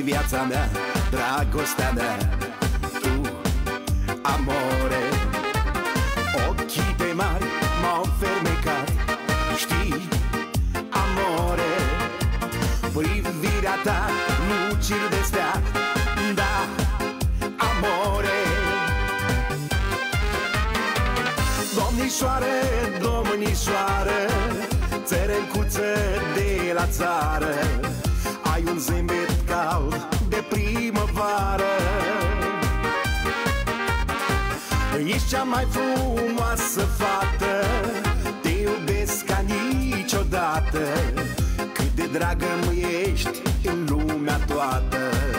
viața mea, dragostea mea, tu, amore. Ochii tăi mari m-au fermecat, știi, amore. Privirea ta, luciri de stea, da, amore. Domnișoare, domnișoară, țărăncuță de la țară, ai un zâmbet cald de primăvară. Ești cea mai frumoasă fată, te iubesc ca niciodată. Cât de dragă-mi ești în lumea toată.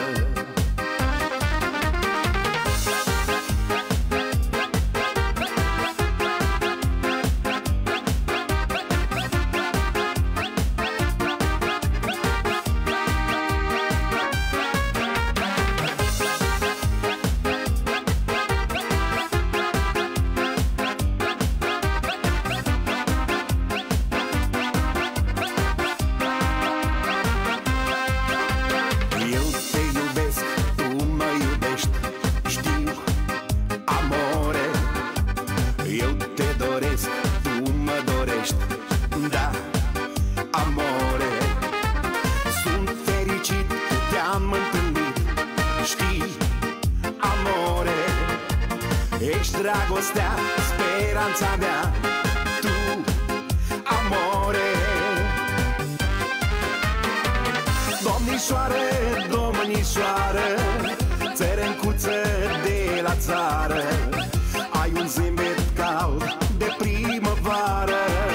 Eu te doresc, tu mă dorești, da, amore. Sunt fericit că te-am întâlnit, știi, amore. Ești dragostea, speranța mea, tu, amore. Domnișoare, domnișoară, țărăncuță de la țară, ai un zâmbet cald de primăvară.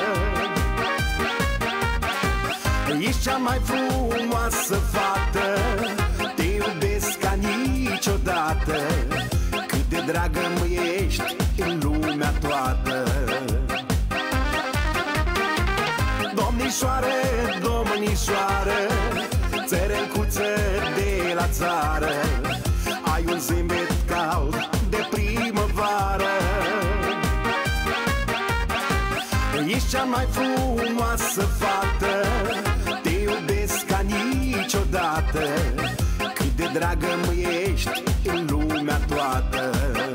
Ești cea mai frumoasă fată, te iubesc ca niciodată. Cât de dragă-mi ești în lumea toată. Domnișoare, domnișoară, țărăncuță de la țară, ai un zâmbet cald de primăvară. Ești cea mai frumoasă fată, te iubesc ca niciodată. Cât de dragă-mi ești în lumea toată.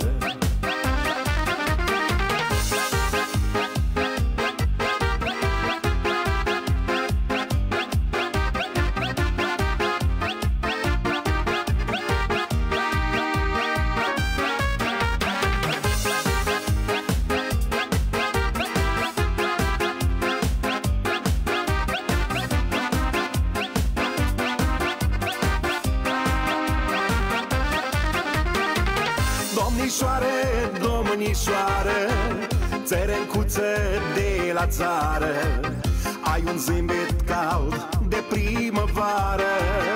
Domnișoare, domnișoară, țărăncuță de la țară, ai un zâmbet cald de primăvară.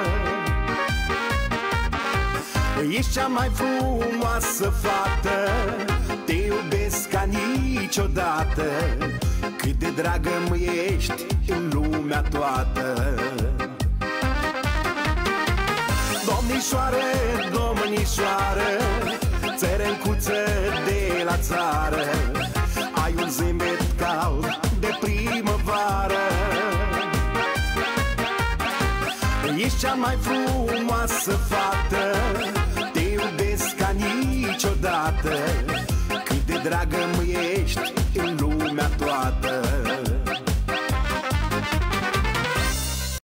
Ești cea mai frumoasă fată, te iubesc ca niciodată. Cât de dragă-mi ești în lumea toată. Domnișoare, domnișoară, țărăncuță de la țară, ai un zâmbet cald de primăvară. Ești cea mai frumoasă fată, te iubesc ca niciodată. Cât de dragă